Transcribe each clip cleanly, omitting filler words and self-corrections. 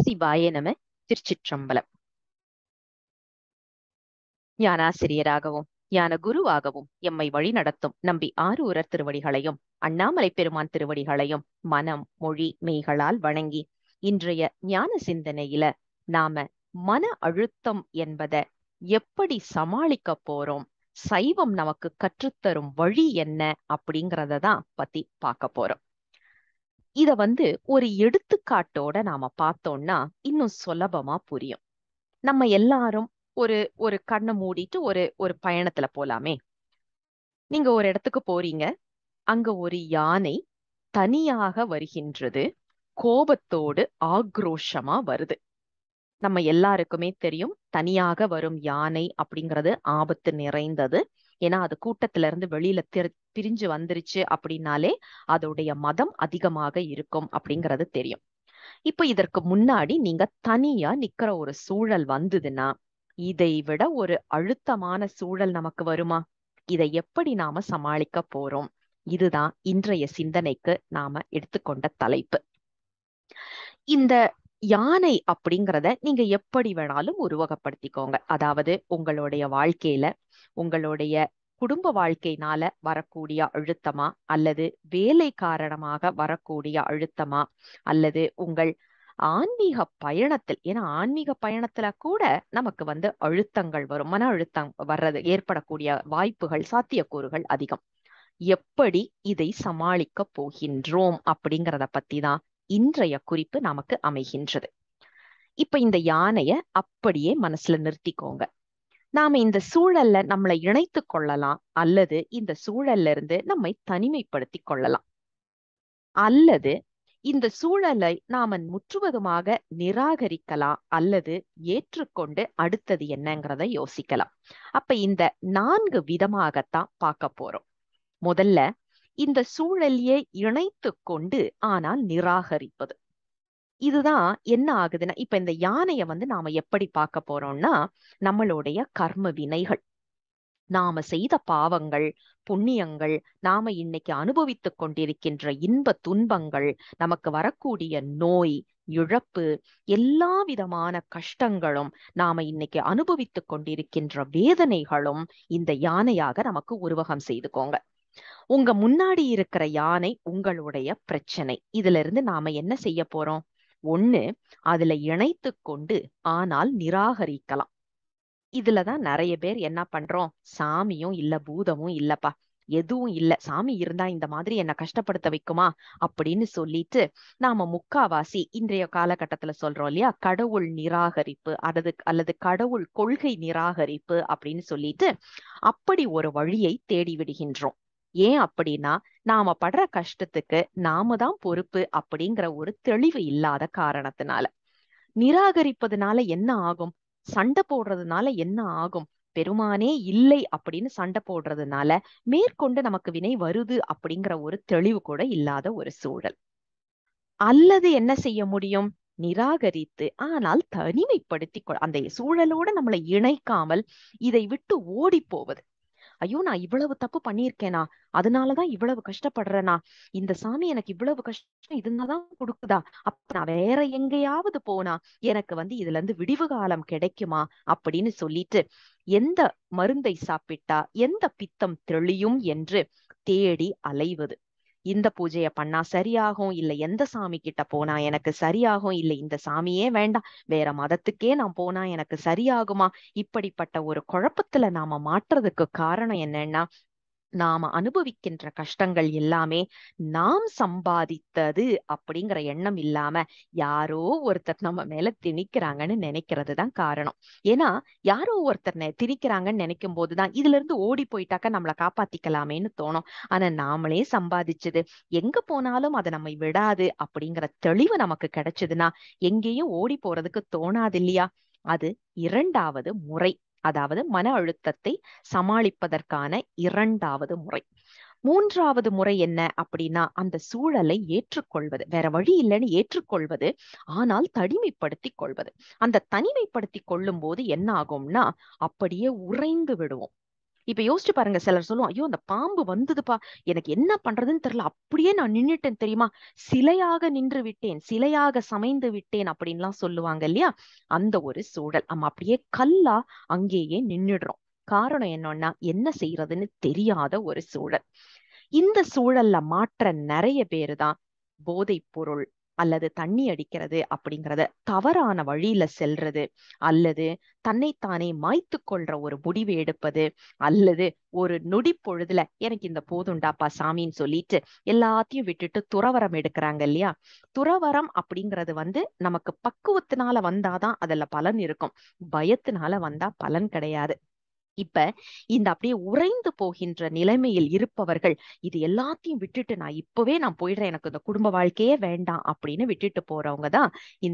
சிவாய நம. திருச்சிற்றம்பலம். ஞானாசிரியராகவும் ஞான குருவாகவும் எம்மை வழி நடத்தும் நம்பி ஆரூரர் திருவடிகளையும் அண்ணாமலை பெருமான் திருவடிகளையும் மனம் மொழி மெய்களால் வணங்கி இன்றைய ஞான சிந்தனையில நாம மன அழுத்தம் என்பதை எப்படி சமாளிக்க போறோம், சைவம் நமக்கு கற்றுத்தரும் வழி என்ன அப்படிங்கிறத தான் பத்தி பார்க்க போறோம். இத ஒரு எடுத்துக்காட்டோட நாம பார்த்தோம்னா இன்னும் சுலபமா புரியும். நம்ம எல்லாரும் ஒரு ஒரு கண்ணை மூடிட்டு ஒரு ஒரு பயணத்துல போலாமே. நீங்க ஒரு இடத்துக்கு போறீங்க. அங்க ஒரு யானை தனியாக வருகின்றது. கோபத்தோடு ஆக்ரோஷமா வருது. நம்ம எல்லாருக்குமே தெரியும், தனியாக வரும் யானை அப்படிங்கிறது ஆபத்து நிறைந்தது. ஏன்னா அது கூட்டத்துல இருந்து வெளியில பிரிஞ்சு வந்துருச்சு அப்படின்னாலே அதோடைய மதம் அதிகமாக இருக்கும் அப்படிங்கிறது தெரியும். இப்ப இதற்கு முன்னாடி நீங்க தனியா நிக்கிற ஒரு சூழல் வந்ததுன்னா இதை விட ஒரு அழுத்தமான சூழல் நமக்கு வருமா? இதை எப்படி நாம சமாளிக்க போறோம்? இதுதான் இன்றைய சிந்தனைக்கு நாம எடுத்துக்கொண்ட தலைப்பு. இந்த யானை அப்படிங்கிறத நீங்க எப்படி வேணாலும் உருவகப்படுத்திக்கோங்க. அதாவது உங்களுடைய வாழ்க்கையில உங்களுடைய குடும்ப வாழ்க்கையினால வரக்கூடிய அழுத்தமா, அல்லது வேலை காரணமாக வரக்கூடிய அழுத்தமா, அல்லது உங்கள் ஆன்மீக பயணத்தில், ஏன்னா ஆன்மீக பயணத்துல கூட நமக்கு அழுத்தங்கள் வரும். மன அழுத்தம் வர்றது ஏற்படக்கூடிய வாய்ப்புகள், சாத்தியக்கூறுகள் அதிகம். எப்படி இதை சமாளிக்க போகின்றோம் அப்படிங்கிறத பத்தி தான் இன்றைய குறிப்பு நமக்கு அமைகின்றது. இப்ப இந்த யானைய அப்படியே மனசுல நிறுத்திக்கோங்க. நாம இந்த சூழல்ல நம்மளை இணைத்து கொள்ளலாம், அல்லது இந்த சூழல்ல இருந்து நம்மை தனிமைப்படுத்தி கொள்ளலாம், அல்லது இந்த சூழலை நாம முற்றுவதுமாக நிராகரிக்கலாம், அல்லது ஏற்றுக்கொண்டு அடுத்தது என்னங்கிறத யோசிக்கலாம். அப்ப இந்த 4 விதமாகத்தான் பார்க்க போறோம். முதல்ல, இந்த சூழலையே இணைத்து கொண்டு ஆனால் நிராகரிப்பது. இதுதான் என்ன ஆகுதுன்னா, இப்ப இந்த யானைய நாம எப்படி பார்க்க போறோம்னா, நம்மளுடைய கர்ம வினைகள், நாம செய்த பாவங்கள், புண்ணியங்கள், நாம இன்னைக்கு அனுபவித்துக் கொண்டிருக்கின்ற இன்ப துன்பங்கள், நமக்கு வரக்கூடிய நோய், இழப்பு, எல்லா விதமான கஷ்டங்களும், நாம இன்னைக்கு அனுபவித்துக் கொண்டிருக்கின்ற வேதனைகளும் இந்த யானையாக நமக்கு உருவகம் செய்துக்கோங்க. உங்க முன்னாடி இருக்கிற யானை உங்களுடைய பிரச்சனை. இதுல இருந்து நாம என்ன செய்ய போறோம்? ஒண்ணு, அதுல இணைத்து கொண்டு ஆனால் நிராகரிக்கலாம். இதுலதான் நிறைய பேர் என்ன பண்றோம்? சாமியும் இல்ல, பூதமும் இல்லப்பா, எதுவும் இல்ல, சாமி இருந்தா இந்த மாதிரி என்ன கஷ்டப்படுத்த வைக்குமா அப்படின்னு சொல்லிட்டு நாம முக்காவாசி இன்றைய காலகட்டத்துல சொல்றோம் இல்லையா, கடவுள் நிராகரிப்பு அல்லது கடவுள் கொள்கை நிராகரிப்பு அப்படின்னு சொல்லிட்டு அப்படி ஒரு வழியை தேடி விடுகின்றோம். ஏன் அப்படின்னா, நாம படுற கஷ்டத்துக்கு நாம தான் பொறுப்பு அப்படிங்கிற ஒரு தெளிவு இல்லாத காரணத்தினால. நிராகரிப்பதுனால என்ன ஆகும்? சண்டை போடுறதுனால என்ன ஆகும்? பெருமானே இல்லை அப்படின்னு சண்டை போடுறதுனால மேற்கொண்டு நமக்கு வினை வருது அப்படிங்கிற ஒரு தெளிவு கூட இல்லாத ஒரு சூழல். அல்லது என்ன செய்ய முடியும்? நிராகரித்து ஆனால் தனிமைப்படுத்தி அந்த சூழலோட நம்மளை இணைக்காமல் இதை விட்டு ஓடி போவது. ஐயோ, நான் இவ்வளவு தப்பு பண்ணியிருக்கேனா, அதனாலதான் இவ்வளவு கஷ்டப்படுறேனா, இந்த சாமி எனக்கு இவ்வளவு கஷ்டம் இதுனாதான் கொடுக்குதா, அப்ப நான் வேற எங்கேயாவது போனா எனக்கு இதுல இருந்து விடிவு காலம் கிடைக்குமா அப்படின்னு சொல்லிட்டு எந்த மருந்தை சாப்பிட்டா எந்த பித்தம் தெளியும் என்று தேடி அலைவது. இந்த பூஜையை பண்ணா சரியாகும், இல்ல எந்த சாமி கிட்ட போனா எனக்கு சரியாகும், இல்ல இந்த சாமியே வேண்டாம் வேற மதத்துக்கே நான் போனா எனக்கு சரியாகுமா, இப்படிப்பட்ட ஒரு குழப்பத்துல நாம மாற்றுறதுக்கு காரணம் என்னன்னா, நாம அனுபவிக்கின்ற கஷ்டங்கள் எல்லாமே நாம் சம்பாதித்தது அப்படிங்கிற எண்ணம் இல்லாம யாரோ ஒருத்தர் நம்ம மேல திணிக்கிறாங்கன்னு நினைக்கிறது தான் காரணம். ஏன்னா யாரோ ஒருத்தர் திணிக்கிறாங்கன்னு நினைக்கும் போதுதான் இதுல இருந்து ஓடி போயிட்டாக்க நம்மளை காப்பாத்திக்கலாமேன்னு தோணும். ஆனா நாமளே சம்பாதிச்சது எங்க போனாலும் அதை நம்மை விடாது அப்படிங்கிற தெளிவு நமக்கு கிடைச்சதுன்னா எங்கேயும் ஓடி போறதுக்கு தோணாது இல்லையா? அது இரண்டாவது முறை. அதாவது மன அழுத்தத்தை சமாளிப்பதற்கான இரண்டாவது முறை. மூன்றாவது முறை என்ன அப்படின்னா, அந்த சூழலை ஏற்றுக்கொள்வது. வேற வழி இல்லைன்னு ஏற்றுக்கொள்வது, ஆனால் தனிமைப்படுத்தி கொள்வது. அந்த தனிமைப்படுத்தி கொள்ளும் போது என்ன ஆகும்னா அப்படியே உறைந்து விடுவோம். இப்ப யோசிச்சு பாருங்க, சிலர் சொல்லுவோம், ஐயோ அந்த பாம்பு வந்ததுப்பா, எனக்கு என்ன பண்றதுன்னு தெரியல, அப்படியே நான் நின்னுட்டேன் தெரியுமா, சிலையாக நின்று விட்டேன், சிலையாக சமைந்து விட்டேன் அப்படின்லாம் சொல்லுவாங்க இல்லையா. அந்த ஒரு சூழல், நம்ம அப்படியே கல்லா அங்கேயே நின்னுடுறோம். காரணம் என்னன்னா, என்ன செய்யறதுன்னு தெரியாத ஒரு சூழல். இந்த சூழல்ல மாற்ற நிறைய பேரு தான் போதைப் பொருள் அல்லது தண்ணி அடிக்கிறது அப்படிங்கறத தவறான வழியில செல்றது, அல்லது தன்னைத்தானே மாய்த்து கொள்ற ஒரு முடிவு எடுப்பது, அல்லது ஒரு நொடி பொழுதுல எனக்கு இந்த போதுண்டாப்பா சாமின்னு சொல்லிட்டு எல்லாத்தையும் விட்டுட்டு துறவரம் எடுக்கிறாங்க இல்லையா. துறவரம் அப்படிங்கிறது நமக்கு பக்குவத்தினால வந்தாதான் அதுல பலன் இருக்கும், பயத்தினால வந்தா பலன் கிடையாது. இப்ப இந்த அப்படியே உறைந்து போகின்ற நிலைமையில் இருப்பவர்கள் இது எல்லாத்தையும் விட்டுட்டு நான் இப்பவே போயிடுறேன், எனக்கு இந்த குடும்ப வாழ்க்கையே வேண்டாம் அப்படின்னு விட்டுட்டு போறவங்க தான்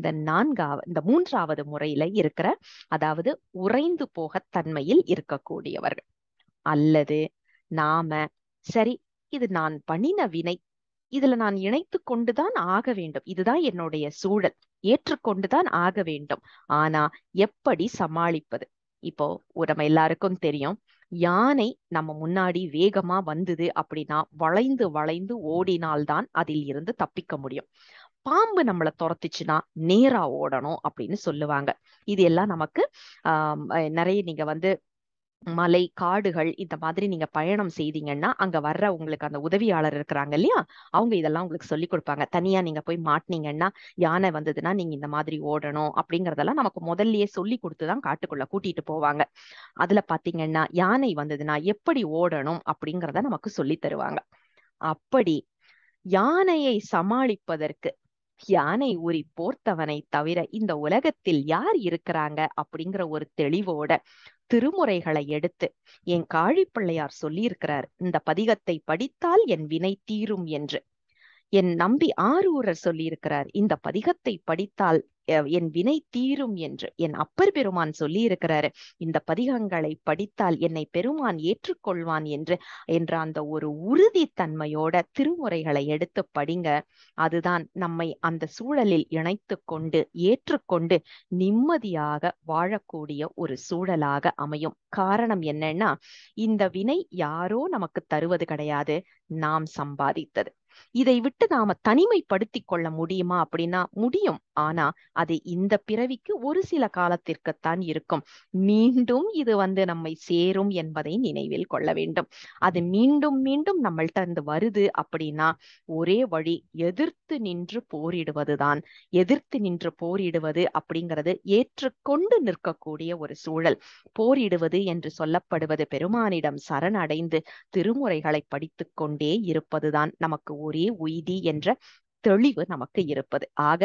இந்த மூன்றாவது முறையில இருக்கிற, அதாவது உறைந்து போக தன்மையில் இருக்கக்கூடியவர்கள். அல்லது நாம சரி, இது நான் பண்ணின வினை, இதுல நான் இணைத்து கொண்டுதான் ஆக வேண்டும், இதுதான் என்னுடைய சூழல், ஏற்றுக்கொண்டுதான் ஆக வேண்டும். ஆனா எப்படி சமாளிப்பது? இப்போ நம்ம எல்லாருக்கும் தெரியும், யானை நம்ம முன்னாடி வேகமா வந்தது அப்படின்னா வளைந்து வளைந்து ஓடினால்தான் அதில் இருந்து தப்பிக்க முடியும். பாம்பு நம்மளை துரத்துச்சுன்னா நேரா ஓடணும் அப்படின்னு சொல்லுவாங்க. இது எல்லாம் நமக்கு நிறைய நீங்க மலை காடுகள் இந்த மாதிரி நீங்க பயணம் செய்தீங்கன்னா அங்க வர்ற உங்களுக்கு அந்த உதவியாளர் இருக்கிறாங்க இல்லையா, அவங்க இதெல்லாம் உங்களுக்கு சொல்லி கொடுப்பாங்க. தனியா நீங்க போய் மாட்டினீங்கன்னா, யானை வந்ததுன்னா நீங்க இந்த மாதிரி ஓடணும் அப்படிங்கறதெல்லாம் நமக்கு முதல்லயே சொல்லி கொடுத்துதான் காட்டுக்குள்ள கூட்டிட்டு போவாங்க. அதுல பாத்தீங்கன்னா யானை வந்ததுன்னா எப்படி ஓடணும் அப்படிங்கறத நமக்கு சொல்லி தருவாங்க. அப்படி யானையை சமாளிப்பதற்கு யானை ஊறி போர்த்தவனை தவிர இந்த உலகத்தில் யார் இருக்கிறாங்க அப்படிங்கிற ஒரு தெளிவோட திருமுறைகளை எடுத்து என் காழிப்பிள்ளையார் சொல்லியிருக்கிறார், இந்த பதிகத்தை படித்தால் என் வினை தீரும் என்று. என் நம்பி ஆரூரர் சொல்லியிருக்கிறார், இந்த பதிகத்தை படித்தால் என் வினை தீரும் என்று. என் அப்பர் பெருமான் சொல்லி இருக்கிறாரு, இந்த பதிகங்களை படித்தால் என்னை பெருமான் ஏற்றுக்கொள்வான் என்ற அந்த ஒரு உறுதித்தன்மையோட திருமுறைகளை எடுத்து படிங்க. அதுதான் நம்மை அந்த சூழலில் இணைத்து கொண்டு ஏற்றுக்கொண்டு நிம்மதியாக வாழக்கூடிய ஒரு சூழலாக அமையும். காரணம் என்னன்னா, இந்த வினை யாரோ நமக்கு தருவது கிடையாது, நாம் சம்பாதித்தது. இதை விட்டு நாம தனிமைப்படுத்தி கொள்ள முடியுமா அப்படின்னா முடியும். ஆனா அது இந்த பிறவிக்கு ஒரு சில காலத்திற்குத்தான் இருக்கும். மீண்டும் இது நம்மை சேரும் என்பதை நினைவில் கொள்ள வேண்டும். அது மீண்டும் மீண்டும் நம்மள்ட்ட இருந்து வருது அப்படின்னா ஒரே வழி, எதிர்த்து நின்று போரிடுவதுதான். எதிர்த்து நின்று போரிடுவது அப்படிங்கிறது ஏற்றுக்கொண்டு நிற்கக்கூடிய ஒரு சூழல். போரிடுவது என்று சொல்லப்படுவது பெருமானிடம் சரணடைந்து திருமுறைகளை படித்துக் கொண்டே இருப்பதுதான் நமக்கு ஒரே உய்தி என்ற தெளிவு நமக்கு இருப்பது. ஆக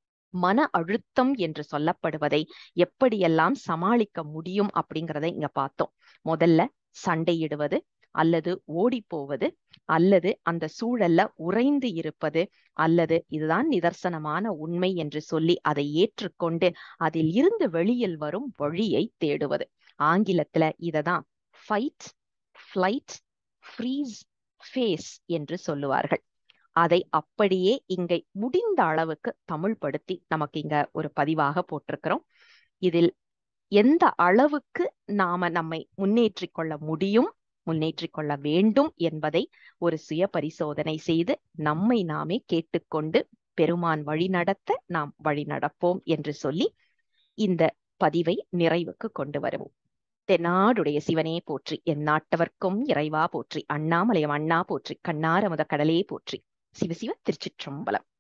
மன அழுத்தம் என்று சொல்லப்படுவதை எப்படியெல்லாம் சமாளிக்க முடியும் அப்படிங்கிறதை இங்க பார்த்தோம். முதல்ல சண்டையிடுவது, அல்லது ஓடி போவது, அல்லது அந்த சூழல்ல உறைந்து இருப்பது, அல்லது இதுதான் நிதர்சனமான உண்மை என்று சொல்லி அதை ஏற்றுக்கொண்டு அதில் இருந்து வெளியில் வரும் வழியை தேடுவது. ஆங்கிலத்துல இததான் ஃபைட், ஃப்ளைட், ஃப்ரீஸ், ஃபேஸ் என்று சொல்லுவார்கள். அதை அப்படியே இங்கே முடிந்த அளவுக்கு தமிழ் படுத்தி நமக்கு இங்க ஒரு பதிவாக போட்டிருக்கிறோம். இதில் எந்த அளவுக்கு நாம நம்மை முன்னேற்றிக் கொள்ள முடியும், முன்னேற்றிக் கொள்ள வேண்டும் என்பதை ஒரு சுய பரிசோதனை செய்து நம்மை நாமே கேட்டுக்கொண்டு பெருமான் வழி நடத்த நாம் வழி நடப்போம் என்று சொல்லி இந்த பதிவை நிறைவுக்கு கொண்டு வருவோம். தென்னாடுடைய சிவனே போற்றி, என் நாட்டவர்க்கும் இறைவா போற்றி, அண்ணாமலையம் அண்ணா போற்றி, கண்ணாரமுத கடலே போற்றி. சிவசிவ திருச்சிற்றம்பலம்.